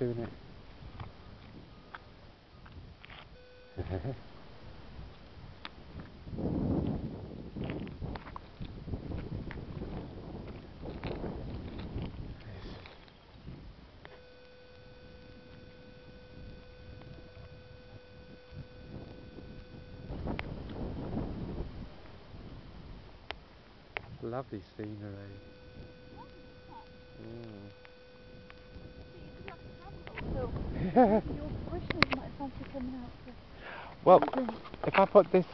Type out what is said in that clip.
doing it. Lovely scenery. Your bushes might fancy coming out. Well, if I put this